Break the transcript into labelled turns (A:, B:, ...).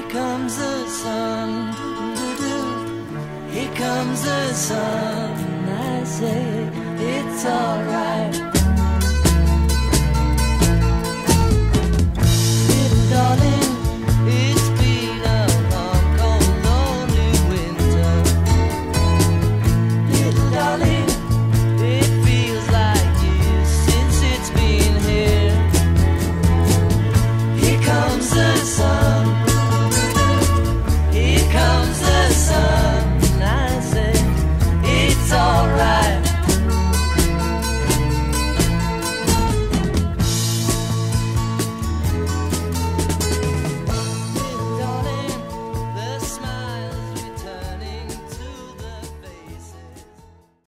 A: comes the sun, doo-doo. Here comes the sun. I say it's alright.